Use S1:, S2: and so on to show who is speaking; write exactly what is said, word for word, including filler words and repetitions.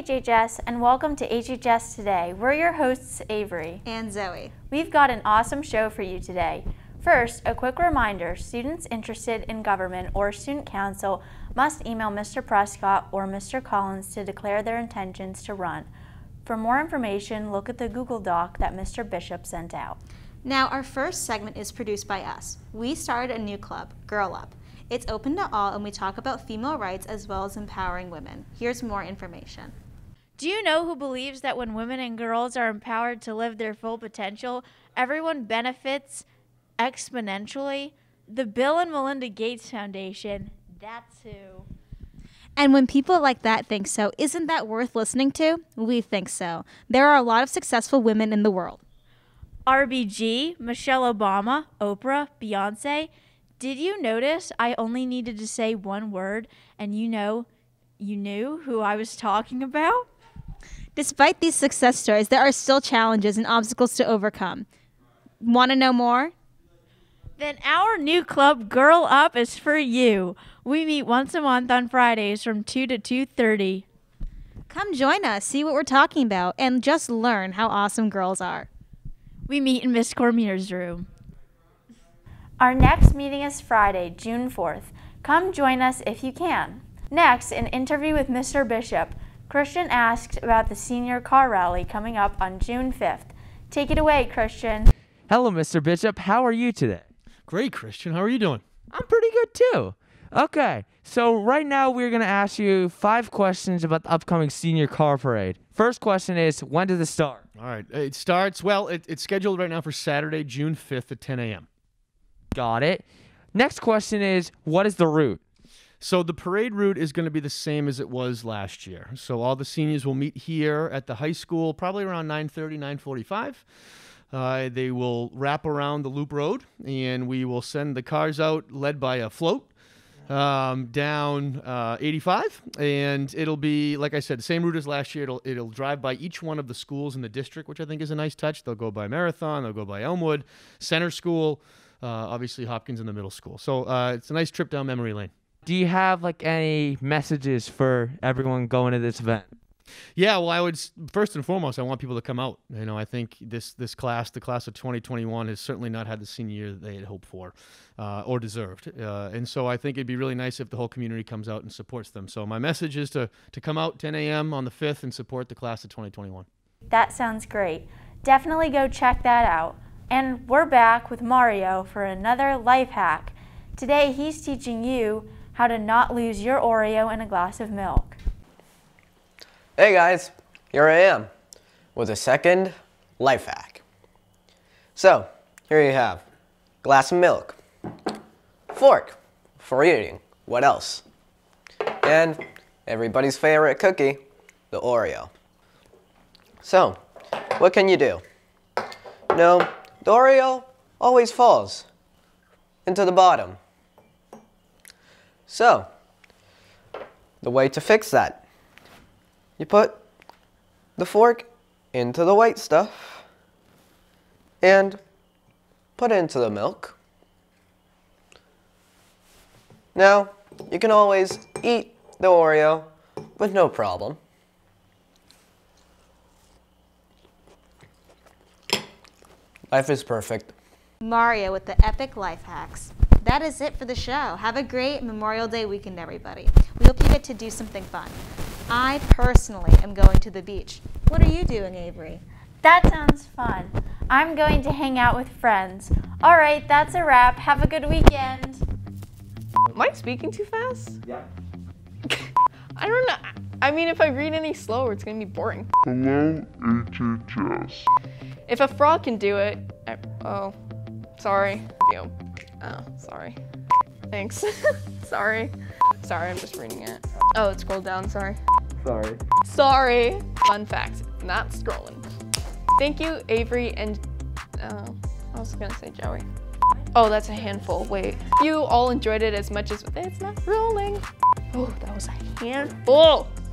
S1: H H S and welcome to H H S Today. We're your hosts, Avery
S2: and Zoe.
S1: We've got an awesome show for you today. First, a quick reminder, students interested in government or student council must email Mister Prescott or Mister Collins to declare their intentions to run. For more information, look at the Google Doc that Mister Bishop sent out.
S2: Now, our first segment is produced by us. We started a new club, Girl Up. It's open to all, and we talk about female rights as well as empowering women. Here's more information.
S1: Do you know who believes that when women and girls are empowered to live their full potential, everyone benefits exponentially? The Bill and Melinda Gates Foundation, that's who.
S2: And when people like that think so, isn't that worth listening to? We think so. There are a lot of successful women in the world.
S1: R B G, Michelle Obama, Oprah, Beyonce. Did you notice I only needed to say one word and you know, you knew who I was talking about?
S2: Despite these success stories, there are still challenges and obstacles to overcome. Want to know more?
S1: Then our new club, Girl Up, is for you. We meet once a month on Fridays from two to two thirty.
S2: Come join us, see what we're talking about, and just learn how awesome girls are.
S1: We meet in Miss Cormier's room. Our next meeting is Friday, June fourth. Come join us if you can. Next, an interview with Mister Bishop. Christian asked about the senior car rally coming up on June fifth. Take it away, Christian.
S3: Hello, Mister Bishop. How are you today?
S4: Great, Christian. How are you doing?
S3: I'm pretty good, too. Okay, so right now we're going to ask you five questions about the upcoming senior car parade. First question is, when does it start?
S4: All right. It starts, well, it, it's scheduled right now for Saturday, June fifth at ten a m
S3: Got it. Next question is, what is the route?
S4: So the parade route is going to be the same as it was last year. So all the seniors will meet here at the high school probably around nine thirty, nine forty-five. Uh, they will wrap around the loop road, and we will send the cars out led by a float um, down uh, eighty-five. And it'll be, like I said, the same route as last year. It'll, it'll drive by each one of the schools in the district, which I think is a nice touch. They'll go by Marathon. They'll go by Elmwood, Center School, uh, obviously Hopkins in the middle school. So uh, it's a nice trip down memory lane.
S3: Do you have like any messages for everyone going to this event?
S4: Yeah, well, I would first and foremost, I want people to come out. You know, I think this this class, the class of twenty twenty-one, has certainly not had the senior year that they had hoped for uh, or deserved. Uh, and so I think it'd be really nice if the whole community comes out and supports them. So my message is to to come out ten a m on the fifth and support the class of twenty twenty-one.
S1: That sounds great. Definitely go check that out. And we're back with Mario for another life hack. Today he's teaching you how to not lose your Oreo in a glass of milk.
S5: Hey guys, here I am with a second life hack. So, here you have glass of milk, fork for eating, what else? And everybody's favorite cookie, the Oreo. So, what can you do? No, the Oreo always falls into the bottom. So, the way to fix that, you put the fork into the white stuff and put it into the milk. Now, you can always eat the Oreo with no problem. Life is perfect.
S2: Mario with the epic life hacks. That is it for the show. Have a great Memorial Day weekend, everybody. We hope you get to do something fun. I personally am going to the beach. What are you doing, Avery?
S1: That sounds fun. I'm going to hang out with friends. All right, that's a wrap. Have a good weekend.
S6: Am I speaking too fast? Yeah. I don't know. I mean, if I read any slower, it's going to be boring.
S7: Hello, H H S.
S6: If a frog can do it, I, oh, sorry. You. Oh, sorry. Thanks. Sorry. Sorry, I'm just reading it. Oh, it scrolled down, sorry.
S3: Sorry.
S6: Sorry. Fun fact, not scrolling. Thank you, Avery and, uh, I was gonna say Joey. Oh, that's a handful, wait. You all enjoyed it as much as, it's not rolling. Oh, that was a handful.